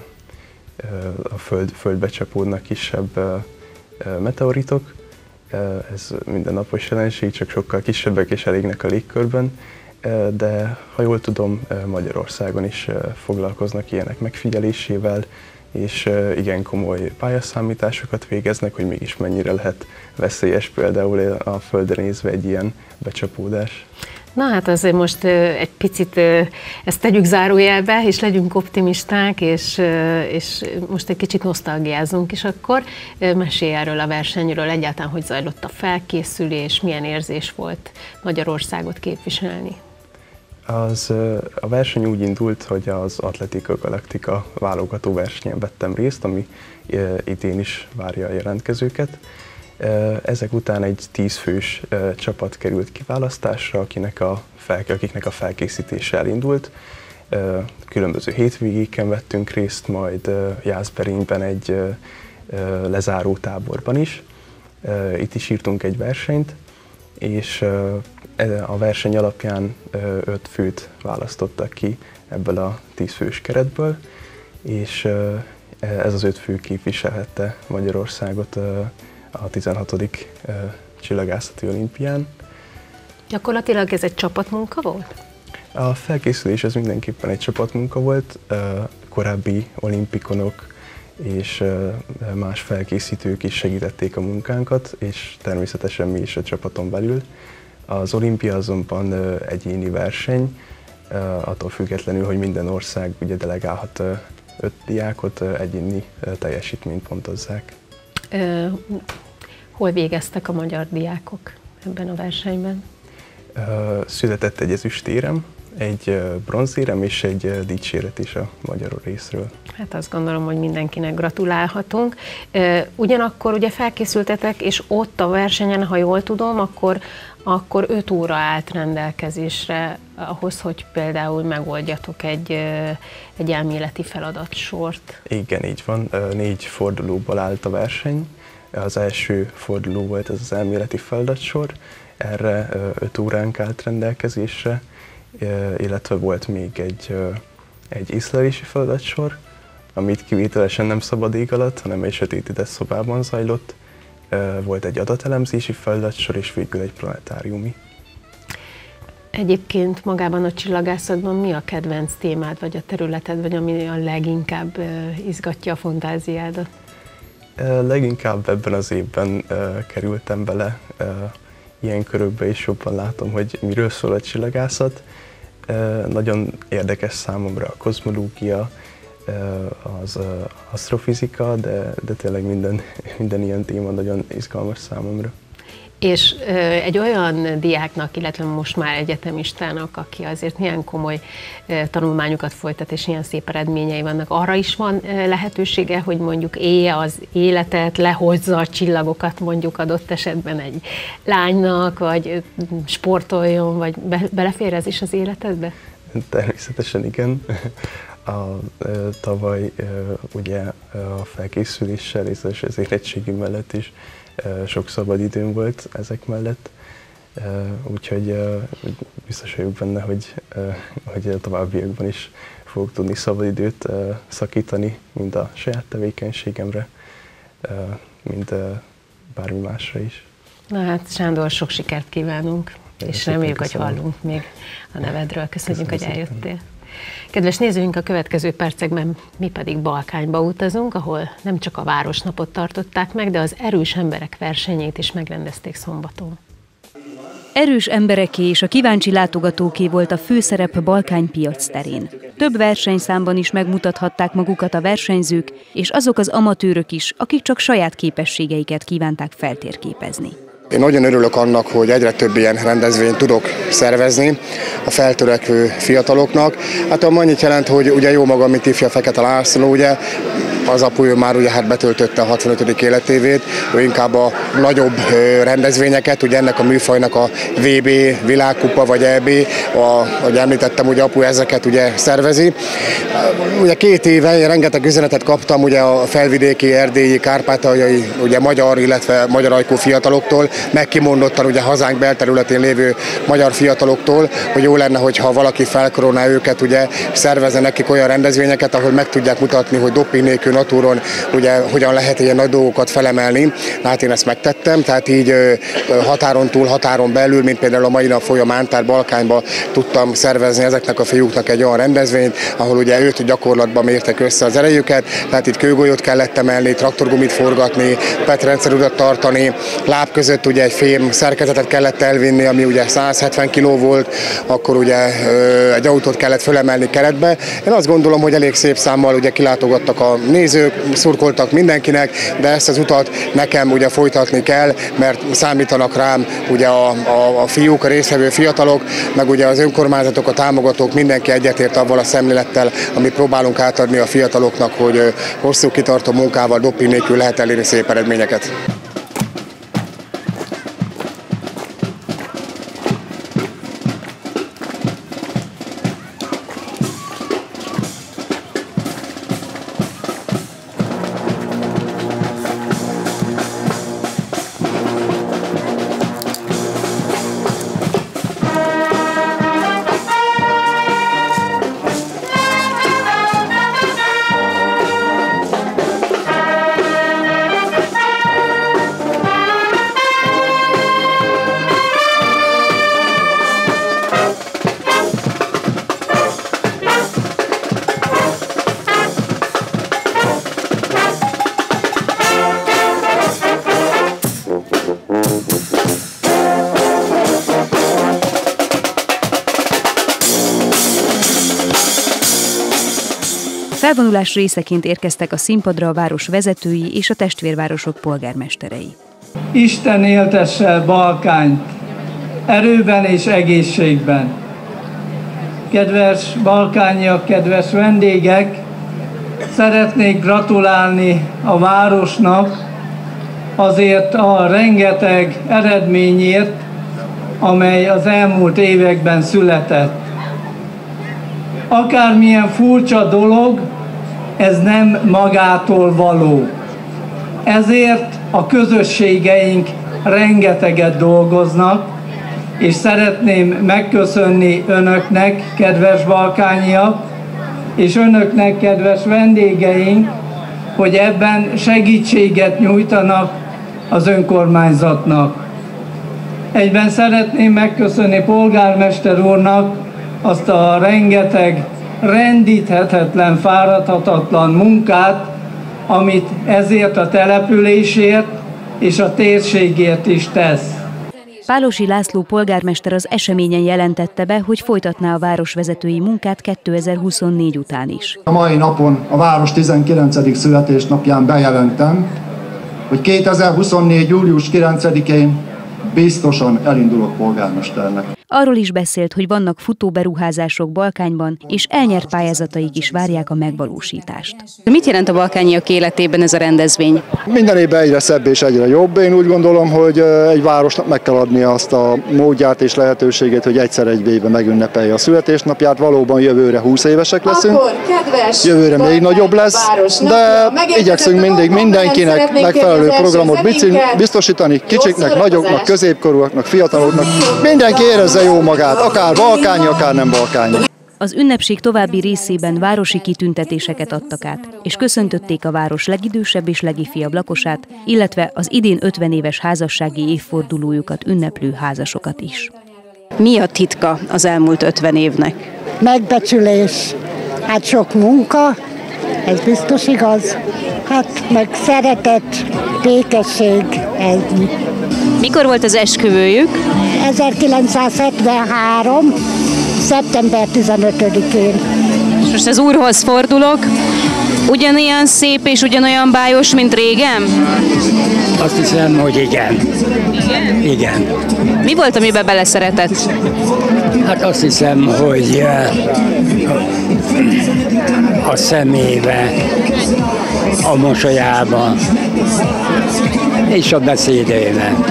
Földbe csapódnak kisebb meteoritok. Ez mindennapos jelenség, csak sokkal kisebbek és elégnek a légkörben. De ha jól tudom, Magyarországon is foglalkoznak ilyenek megfigyelésével, és igen komoly pályaszámításokat végeznek, hogy mégis mennyire lehet veszélyes például a Földre nézve egy ilyen becsapódás. Na hát azért most egy picit ezt tegyük zárójelbe, és legyünk optimisták, és most egy kicsit nosztalgiázunk is akkor. Mesélj erről a versenyről, egyáltalán hogy zajlott a felkészülés, milyen érzés volt Magyarországot képviselni? A verseny úgy indult, hogy az Atletica Galactica válogató versenyen vettem részt, ami idén is várja a jelentkezőket. Ezek után egy 10 fős csapat került kiválasztásra, akiknek a felkészítése elindult. Különböző hétvégéken vettünk részt, majd Jászberényben egy lezáró táborban is. Itt is írtunk egy versenyt, és a verseny alapján 5 főt választottak ki ebből a 10 fős keretből, és ez az 5 fő képviselhette Magyarországot a 16. csillagászati olimpián. Gyakorlatilag ez egy csapatmunka volt? A felkészülés ez mindenképpen egy csapatmunka volt. Korábbi olimpikonok és más felkészítők is segítették a munkánkat, és természetesen mi is a csapaton belül. Az olimpia azonban egyéni verseny, attól függetlenül, hogy minden ország ugye delegálhat 5 diákot, egyéni teljesítményt pontozzák. Hol végeztek a magyar diákok ebben a versenyben? Született egy ezüstérem, egy bronzérem és egy dicséret is a magyar részről. Hát azt gondolom, hogy mindenkinek gratulálhatunk. Ugyanakkor ugye felkészültetek, és ott a versenyen, ha jól tudom, akkor 5 óra állt rendelkezésre ahhoz, hogy például megoldjatok egy elméleti feladatsort. Igen, így van. 4 fordulóból állt a verseny. Az első forduló volt ez az elméleti feladatsor, erre 5 óránk állt rendelkezésre, illetve volt még egy észlelési feladatsor, amit kivételesen nem szabad ég alatt, hanem egy sötétített szobában zajlott. Volt egy adatelemzési feladatsor, és végül egy planetáriumi. Egyébként magában a csillagászatban mi a kedvenc témád, vagy a területed, vagy ami a leginkább izgatja a fantáziádat? Leginkább ebben az évben kerültem bele ilyen körökbe, és jobban látom, hogy miről szól a csillagászat. Nagyon érdekes számomra a kozmológia, az asztrofizika, de tényleg minden ilyen téma nagyon izgalmas számomra. És egy olyan diáknak, illetve most már egyetemistának, aki azért milyen komoly tanulmányokat folytat, és ilyen szép eredményei vannak, arra is van lehetősége, hogy mondjuk élje az életet, lehozza a csillagokat mondjuk adott esetben egy lánynak, vagy sportoljon, vagy belefér ez is az életedbe? Természetesen igen. Tavaly ugye a felkészüléssel és az érettségi mellett is sok szabad időm volt ezek mellett, úgyhogy biztos vagyok benne, hogy a továbbiakban is fogok tudni szabadidőt szakítani, mind a saját tevékenységemre, mind bármi másra is. Na hát Sándor, sok sikert kívánunk, és reméljük, hogy hallunk még a nevedről. Köszönjük, hogy eljöttél. Kedves nézőink, a következő percekben mi pedig Balkányba utazunk, ahol nem csak a Városnapot tartották meg, de az erős emberek versenyét is megrendezték szombaton. Erős embereké és a kíváncsi látogatóké volt a főszerep Balkány piac terén. Több versenyszámban is megmutathatták magukat a versenyzők, és azok az amatőrök is, akik csak saját képességeiket kívánták feltérképezni. Én nagyon örülök annak, hogy egyre több ilyen rendezvényt tudok szervezni a feltörekvő fiataloknak. Hát annyit jelent, hogy ugye jó magam, mint ifja Fekete László, ugye az apuja már ugye hát betöltötte a 65. életévét, ő inkább a nagyobb rendezvényeket, ugye ennek a műfajnak a VB, világkupa vagy EB, ahogy említettem, ugye apuja ezeket ugye szervezi. Ugye 2 éve én rengeteg üzenetet kaptam ugye a felvidéki, erdélyi, kárpátaljai, ugye magyar, illetve magyar ajkú fiataloktól, meg kimondottan ugye hazánk belterületén lévő magyar fiataloktól, hogy jó lenne, hogyha valaki felkoronál őket, ugye szervezne nekik olyan rendezvényeket, ahol meg tudják mutatni, hogy doping nélkül natúron ugye hogyan lehet ilyen nagy dolgokat felemelni. Hát én ezt megtettem, tehát így határon túl, határon belül, mint például a mai nap folyamán, tehát Balkányba tudtam szervezni ezeknek a fiúknak egy olyan rendezvényt, ahol ugye 5 gyakorlatban mértek össze az erejüket, tehát itt kőgolyót kellett emelni, traktorgumit forgatni, PET-rendszerutat tartani, láb között ugye egy fém szerkezetet kellett elvinni, ami ugye 170 kg volt, akkor ugye egy autót kellett fölemelni keretbe. Én azt gondolom, hogy elég szép számmal ugye kilátogattak a nézők, szurkoltak mindenkinek, de ezt az utat nekem ugye folytatni kell, mert számítanak rám ugye a fiúk, a résztvevő fiatalok, meg ugye az önkormányzatok, a támogatók, mindenki egyetért avval a szemlélettel, amit próbálunk átadni a fiataloknak, hogy hosszú kitartó munkával, doping nélkül lehet elérni szép eredményeket. Felvonulás részeként érkeztek a színpadra a város vezetői és a testvérvárosok polgármesterei. Isten éltesse Balkányt erőben és egészségben. Kedves balkányiak, kedves vendégek, szeretnék gratulálni a városnak azért a rengeteg eredményért, amely az elmúlt években született. Akármilyen furcsa dolog, ez nem magától való. Ezért a közösségeink rengeteget dolgoznak, és szeretném megköszönni önöknek, kedves balkányiak, és önöknek, kedves vendégeink, hogy ebben segítséget nyújtanak az önkormányzatnak. Egyben szeretném megköszönni polgármester úrnak azt a rengeteg rendíthetetlen, fáradhatatlan munkát, amit ezért a településért és a térségért is tesz. Pálosi László polgármester az eseményen jelentette be, hogy folytatná a városvezetői munkát 2024 után is. A mai napon, a város 19. születésnapján bejelentem, hogy 2024. július 9-én biztosan elindulok polgármesternek. Arról is beszélt, hogy vannak futóberuházások Balkányban, és elnyert pályázataik is várják a megvalósítást. Mit jelent a balkányiak életében ez a rendezvény? Minden évben egyre szebb és egyre jobb. Én úgy gondolom, hogy egy városnak meg kell adnia azt a módját és lehetőségét, hogy egyszer egy évben megünnepelje a születésnapját. Valóban jövőre 20 évesek leszünk. Jövőre még nagyobb lesz, de igyekszünk mindig mindenkinek megfelelő programot biztosítani, kicsiknek, nagyoknak, középkorúaknak, fiataloknak. Mindenki érezze jó magát, akár balkányi, akár nem balkányi. Az ünnepség további részében városi kitüntetéseket adtak át, és köszöntötték a város legidősebb és legifjabb lakosát, illetve az idén 50 éves házassági évfordulójukat ünneplő házasokat is. Mi a titka az elmúlt 50 évnek? Megbecsülés, hát sok munka, ez biztos igaz, hát meg szeretet, békesség, ennyi. Mikor volt az esküvőjük? 1973. szeptember 15-én. És most az úrhoz fordulok, ugyanilyen szép és ugyanolyan bájos, mint régen? Azt hiszem, hogy igen. Igen. Mi volt, amiben beleszeretett? Hát azt hiszem, hogy a szemébe, a mosolyába és a beszédében.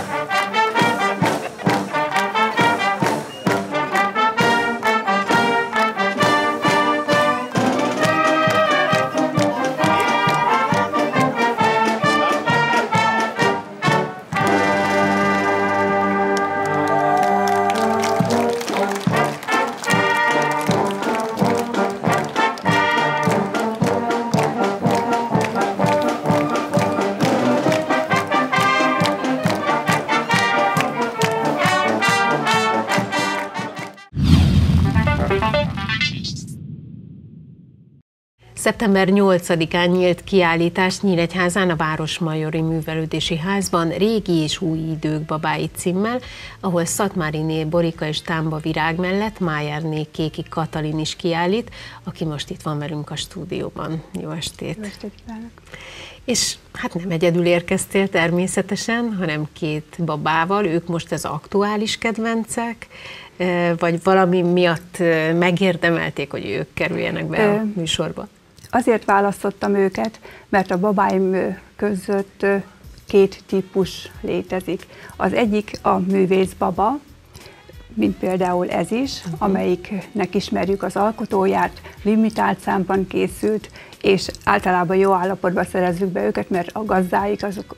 Szeptember 8-án nyílt kiállítás Nyíregyházán a Városmajori Művelődési Házban Régi és új idők babái címmel, ahol Szatmáriné Borika és Támba Virág mellett Májerné Kéki Katalin is kiállít, aki most itt van velünk a stúdióban. Jó estét! Jó estét kívánok! És hát nem egyedül érkeztél természetesen, hanem két babával, ők most az aktuális kedvencek, vagy valami miatt megérdemelték, hogy ők kerüljenek be a műsorba? Azért választottam őket, mert a babáim között két típus létezik. Az egyik a művészbaba, mint például ez is, amelyiknek ismerjük az alkotóját, limitált számban készült, és általában jó állapotban szerezzük be őket, mert a gazdáik azok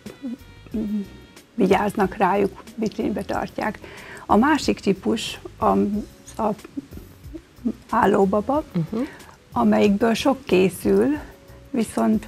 vigyáznak rájuk, vitrínbe tartják. A másik típus a állóbaba, amelyikből sok készül, viszont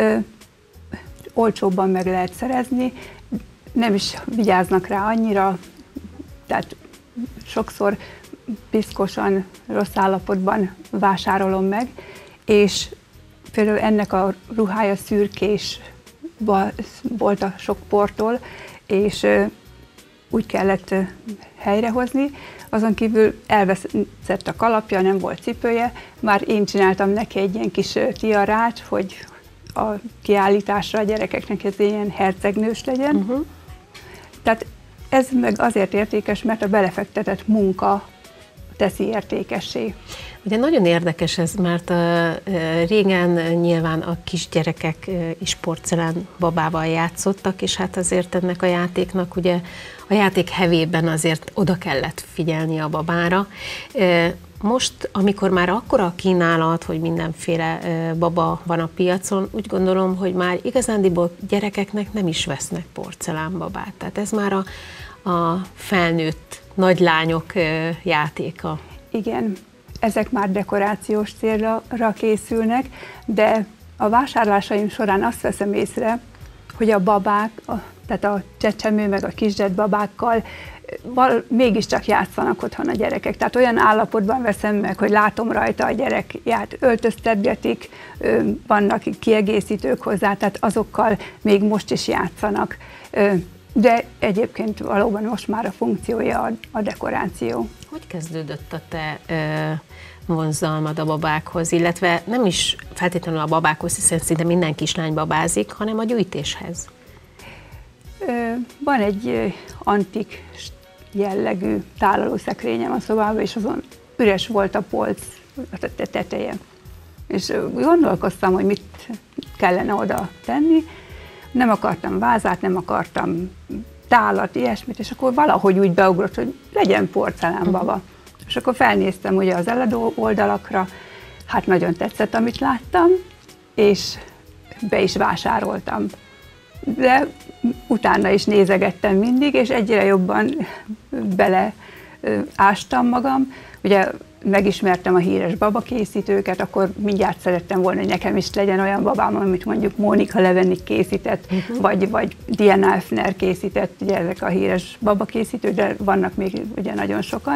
olcsóbban meg lehet szerezni, nem is vigyáznak rá annyira, tehát sokszor piszkosan, rossz állapotban vásárolom meg, és például ennek a ruhája szürkés volt a sok portól, és úgy kellett helyrehozni, azon kívül elveszett a kalapja, nem volt cipője, már én csináltam neki egy ilyen kis tiarát, hogy a kiállításra a gyerekeknek ez ilyen hercegnős legyen. Tehát ez meg azért értékes, mert a belefektetett munka teszi értékessé. Ugye nagyon érdekes ez, mert régen nyilván a kisgyerekek is porcelán babával játszottak, és hát azért ennek a játéknak ugye a játék hevében azért oda kellett figyelni a babára. Most, amikor már akkora a kínálat, hogy mindenféle baba van a piacon, úgy gondolom, hogy már igazándiból gyerekeknek nem is vesznek porcelánbabát. Tehát ez már a felnőtt nagylányok játéka. Igen, ezek már dekorációs célra készülnek, de a vásárlásaim során azt veszem észre, hogy a babák, tehát a csecsemő meg a kisgyerek babákkal mégiscsak játszanak otthon a gyerekek. Tehát olyan állapotban veszem meg, hogy látom rajta a gyerekját, öltöztetgetik, vannak kiegészítők hozzá, tehát azokkal még most is játszanak. De egyébként valóban most már a funkciója a dekoráció. Hogy kezdődött a te vonzalmad a babákhoz, illetve nem is feltétlenül a babákhoz, hiszen szinte minden kislány babázik, hanem a gyűjtéshez? Van egy antik jellegű tálalószekrényem a szobában, és azon üres volt a polc a teteje. És gondolkoztam, hogy mit kellene oda tenni. Nem akartam vázát, nem akartam tálat, ilyesmit, és akkor valahogy úgy beugrott, hogy legyen porcelánbaba. És akkor felnéztem ugye az eladó oldalakra, hát nagyon tetszett, amit láttam, és be is vásároltam. De utána is nézegettem mindig, és egyre jobban beleástam magam. Ugye megismertem a híres babakészítőket, akkor mindjárt szerettem volna, hogy nekem is legyen olyan babám, amit mondjuk Mónika Levenik készített, vagy Diana Effner készített, ugye ezek a híres babakészítők, de vannak még ugye nagyon sokan.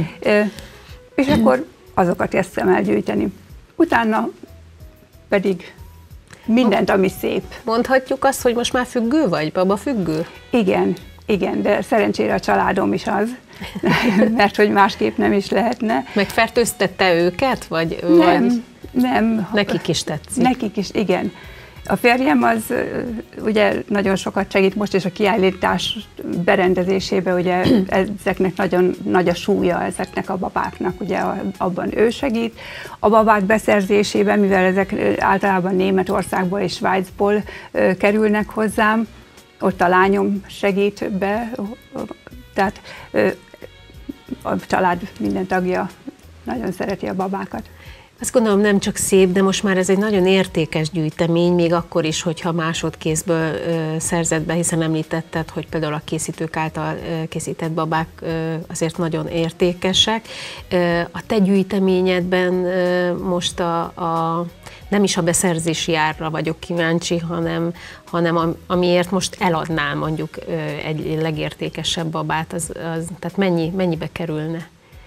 És akkor azokat kezdtem el gyűjteni. Utána pedig mindent, ami szép. Mondhatjuk azt, hogy most már függő vagy, baba függő? Igen, de szerencsére a családom is az, mert hogy másképp nem is lehetne. Megfertőztette őket, vagy? Nem. Nekik is tetszik? Nekik is, igen. A férjem az ugye nagyon sokat segít most, és a kiállítás berendezésében ugye ezeknek nagyon nagy a súlya, ezeknek a babáknak, ugye abban ő segít. A babák beszerzésében, mivel ezek általában Németországból és Svájcból kerülnek hozzám, ott a lányom segít be, tehát a család minden tagja nagyon szereti a babákat. Azt gondolom, nem csak szép, de most már ez egy nagyon értékes gyűjtemény, még akkor is, hogyha másodkézből szerzett be, hiszen említetted, hogy például a készítők által készített babák azért nagyon értékesek. A te gyűjteményedben most nem is a beszerzési árra vagyok kíváncsi, hanem amiért most eladnál mondjuk egy legértékesebb babát, tehát mennyibe kerülne?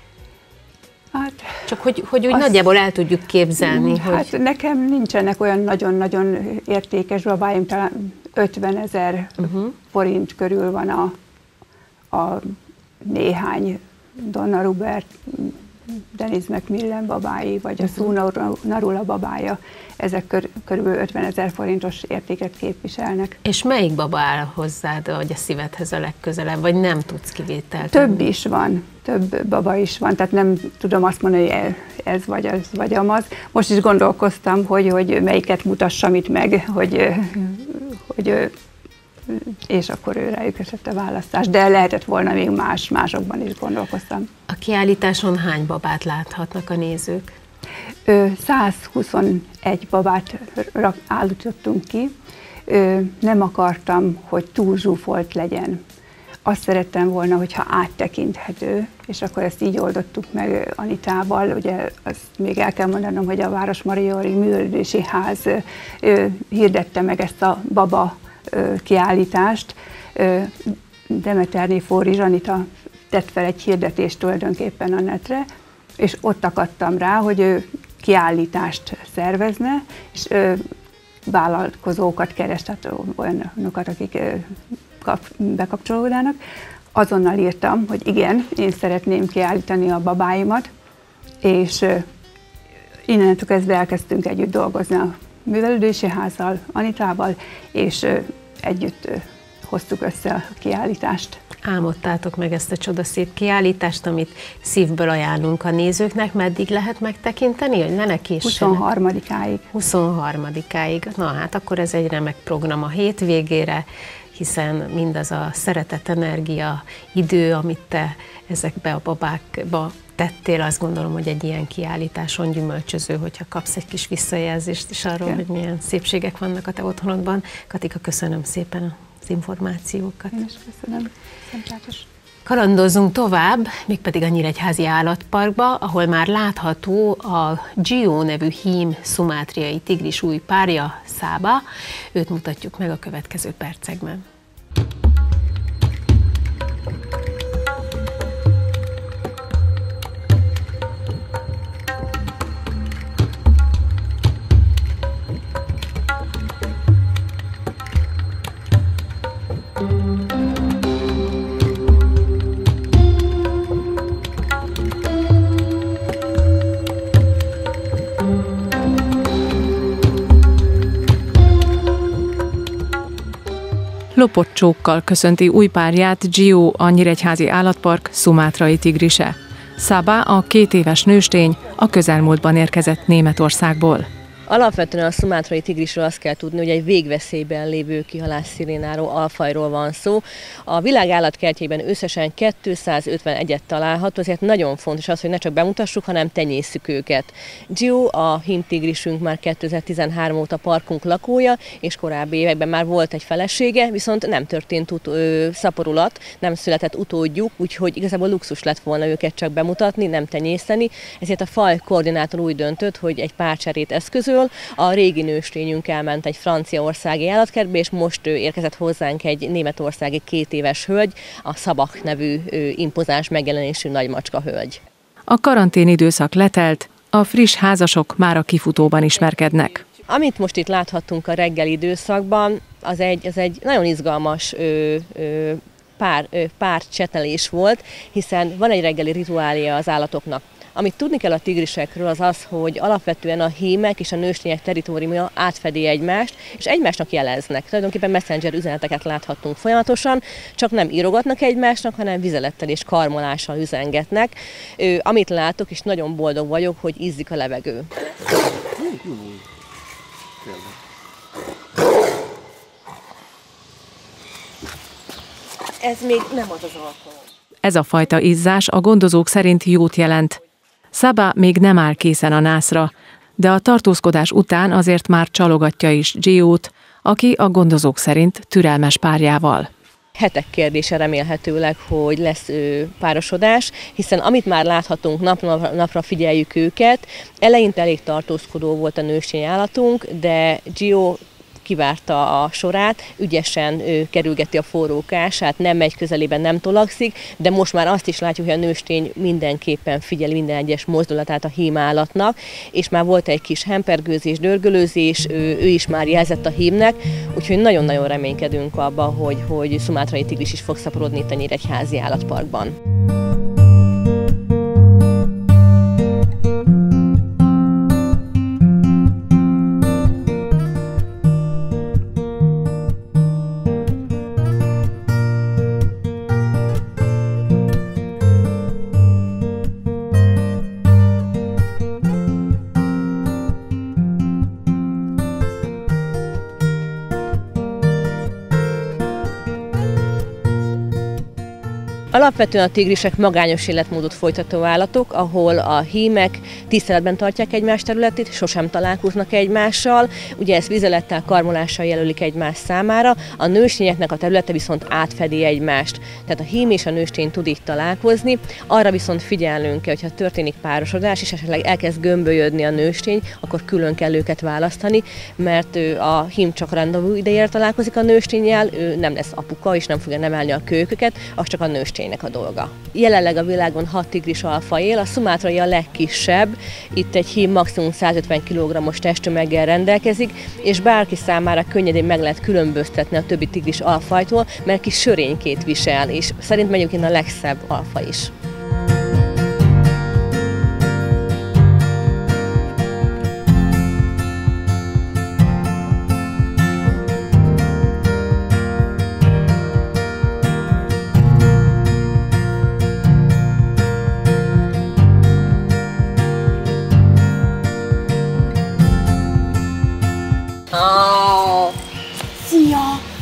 Hát, csak hogy úgy nagyjából el tudjuk képzelni. Hát hogy... nekem nincsenek olyan nagyon-nagyon értékes babáim, talán 50 000 forint körül van a néhány Donna Rubert, Dennis Macmillan babái, vagy a Sue Narula babája, ezek körülbelül 50 000 forintos értéket képviselnek. És melyik baba áll hozzád, vagy a szívedhez a legközelebb, vagy nem tudsz kivételt? Több is van, több baba is van, tehát nem tudom azt mondani, hogy ez vagy az, vagy amaz. Most is gondolkoztam, hogy melyiket mutassam itt meg, hogy és akkor ő rájuk esett a választás, de lehetett volna még másokban is gondolkoztam. A kiállításon hány babát láthatnak a nézők? 121 babát állítottunk ki. Nem akartam, hogy túl zsúfolt legyen. Azt szerettem volna, hogyha áttekinthető, és akkor ezt így oldottuk meg Anitával. Ugye azt még el kell mondanom, hogy a Városmarty Művelődési Ház hirdette meg ezt a baba kiállítást. Demeterné Fórizs Anita tett fel egy hirdetést tulajdonképpen a netre, és ott akadtam rá, hogy ő kiállítást szervezne, és vállalkozókat keres, tehát olyanokat, akik bekapcsolódnának. Azonnal írtam, hogy igen, én szeretném kiállítani a babáimat, és innentől kezdve elkezdtünk együtt dolgozni a Művelődési Házzal, Anitával, és együtt hoztuk össze a kiállítást. Álmodtátok meg ezt a csodaszép kiállítást, amit szívből ajánlunk a nézőknek. Meddig lehet megtekinteni, hogy ne ne késsenek? 23-áig. 23-áig. Na hát akkor ez egy remek program a hétvégére, hiszen mindaz a szeretet, energia, idő, amit te ezekbe a babákba tettél, azt gondolom, hogy egy ilyen kiállításon gyümölcsöző, hogyha kapsz egy kis visszajelzést is arról, hogy milyen szépségek vannak a te otthonodban. Katika, köszönöm szépen az információkat. Én is köszönöm. Kalandozzunk tovább, mégpedig a Nyíregyházi Állatparkba, ahol már látható a Gio nevű hím szumátriai tigris új párja, Szába. Őt mutatjuk meg a következő percekben. lopott csókkal köszönti új párját Gio, a Nyíregyházi Állatpark szumátrai tigrise. Saba, a 2 éves nőstény, a közelmúltban érkezett Németországból. Alapvetően a szumátrai tigrisről azt kell tudni, hogy egy végveszélyben lévő kihalásszirénáró alfajról van szó. A világ állatkertjében összesen 251-et található, ezért nagyon fontos az, hogy ne csak bemutassuk, hanem tenyésszük őket. Gio, a hímtigrisünk már 2013 óta parkunk lakója, és korábbi években már volt egy felesége, viszont nem történt szaporulat, nem született utódjuk, úgyhogy igazából luxus lett volna őket csak bemutatni, nem tenyészteni. Ezért a faj koordinátor úgy döntött, hogy egy párcserét eszközöl. A régi nőstényünk elment egy franciaországi állatkertbe, és most érkezett hozzánk egy németországi 2 éves hölgy, a Szabak nevű impozáns megjelenésű nagymacska hölgy. A karantén időszak letelt, a friss házasok már a kifutóban ismerkednek. Amit most itt láthattunk a reggeli időszakban, az egy nagyon izgalmas párcsetelés volt, hiszen van egy reggeli rituália az állatoknak. Amit tudni kell a tigrisekről az az, hogy alapvetően a hímek és a nőstények territóriuma átfedi egymást, és egymásnak jeleznek. Tulajdonképpen messenger üzeneteket láthattunk folyamatosan, csak nem írogatnak egymásnak, hanem vizelettel és karmolással üzengetnek. Amit látok, és nagyon boldog vagyok, hogy izzik a levegő. Ez még nem az az alkalom. Ez a fajta izzás a gondozók szerint jót jelent. Saba még nem áll készen a nászra, de a tartózkodás után azért már csalogatja is Giót, aki a gondozók szerint türelmes párjával. Hetek kérdése remélhetőleg, hogy lesz párosodás, hiszen amit már láthatunk, napra figyeljük őket, eleinte elég tartózkodó volt a nőstény állatunk, de Gio kivárta a sorát, ügyesen kerülgeti a forrókását, nem megy közelében, nem tolakszik, de most már azt is látjuk, hogy a nőstény mindenképpen figyeli minden egyes mozdulatát a hímállatnak, és már volt egy kis hempergőzés, dörgölőzés, ő is már jelzett a hímnek, úgyhogy nagyon-nagyon reménykedünk abban, hogy szumátrai tigris is fog szaporodni itt a Nyíregyházi Állatparkban. Alapvetően a tigrisek magányos életmódot folytató állatok, ahol a hímek tiszteletben tartják egymás területét, sosem találkoznak egymással, ugye ezt vizelettel, karmolással jelölik egymás számára, a nőstényeknek a területe viszont átfedi egymást. Tehát a hím és a nőstény tud így találkozni, arra viszont figyelnünk kell, hogyha történik párosodás, és esetleg elkezd gömbölyödni a nőstény, akkor külön kell őket választani, mert a hím csak rendezvú idejére találkozik a nőstényjel, ő nem lesz apuka, és nem fogja nevelni a kölyköket, az csak a nőstény a dolga. Jelenleg a világon 6 tigris alfa él, a szumátrai a legkisebb, itt egy hím maximum 150 kg-os testtömeggel rendelkezik, és bárki számára könnyedén meg lehet különböztetni a többi tigris alfajtól, mert kis sörénykét visel, és szerintem egyébként a legszebb alfa is. Szia!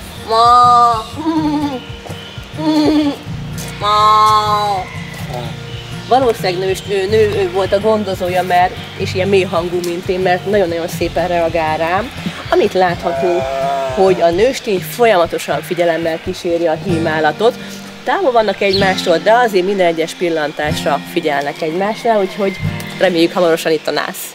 Valószínűleg nő volt a gondozója, és ilyen mély hangú, mint én, mert nagyon-nagyon szépen reagál rám. Amit láthatunk, hogy a nőstény folyamatosan figyelemmel kíséri a hímállatot. Távol vannak egymástól, de azért minden egyes pillantásra figyelnek egymásra, úgyhogy reméljük hamarosan itt a nász.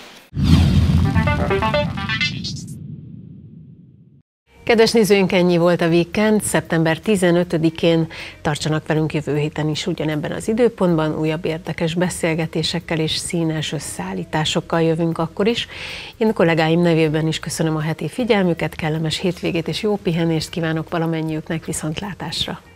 Kedves nézőink, ennyi volt a Weekend. Szeptember 15-én tartsanak velünk jövő héten is ugyanebben az időpontban. Újabb érdekes beszélgetésekkel és színes összeállításokkal jövünk akkor is. Én a kollégáim nevében is köszönöm a heti figyelmüket, kellemes hétvégét és jó pihenést kívánok valamennyiüknek, viszontlátásra!